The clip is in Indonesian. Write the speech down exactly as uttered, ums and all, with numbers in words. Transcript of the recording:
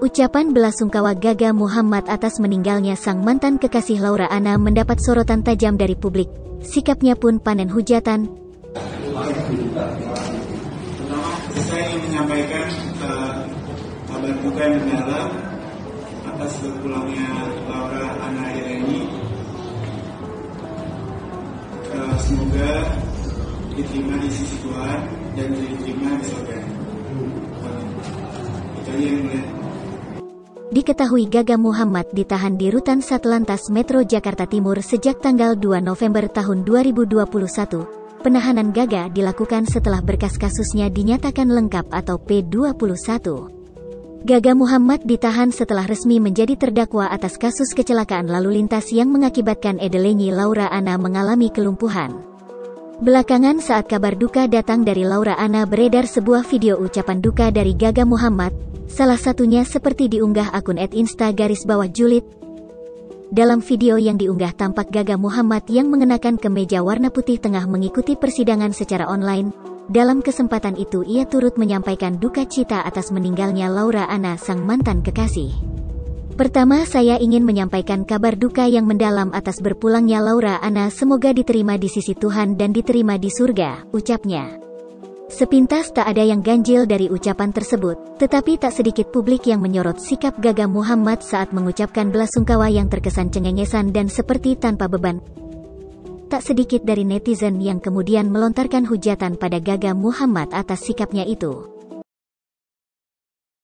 Ucapan belasungkawa Gaga Muhammad atas meninggalnya sang mantan kekasih Laura Anna mendapat sorotan tajam dari publik. Sikapnya pun panen hujatan. Pertama, saya ingin menyampaikan uh, kabar duka yang mendalam atas berpulangnya Laura Anna ini. Uh, semoga diterima di sisi Tuhan dan diterima di surga. Itu aja yang mulia. Diketahui Gaga Muhammad ditahan di Rutan Satlantas Metro Jakarta Timur sejak tanggal dua November tahun dua ribu dua puluh satu. Penahanan Gaga dilakukan setelah berkas kasusnya dinyatakan lengkap atau P dua puluh satu. Gaga Muhammad ditahan setelah resmi menjadi terdakwa atas kasus kecelakaan lalu lintas yang mengakibatkan Edelenyi Laura Anna mengalami kelumpuhan. Belakangan saat kabar duka datang dari Laura Anna beredar sebuah video ucapan duka dari Gaga Muhammad, salah satunya seperti diunggah akun et insta garis bawah julid. Dalam video yang diunggah tampak Gaga Muhammad yang mengenakan kemeja warna putih tengah mengikuti persidangan secara online. Dalam kesempatan itu ia turut menyampaikan duka cita atas meninggalnya Laura Anna sang mantan kekasih. Pertama, saya ingin menyampaikan kabar duka yang mendalam atas berpulangnya Laura Anna, semoga diterima di sisi Tuhan dan diterima di surga, ucapnya. Sepintas tak ada yang ganjil dari ucapan tersebut, tetapi tak sedikit publik yang menyorot sikap Gaga Muhammad saat mengucapkan belasungkawa yang terkesan cengengesan dan seperti tanpa beban. Tak sedikit dari netizen yang kemudian melontarkan hujatan pada Gaga Muhammad atas sikapnya itu.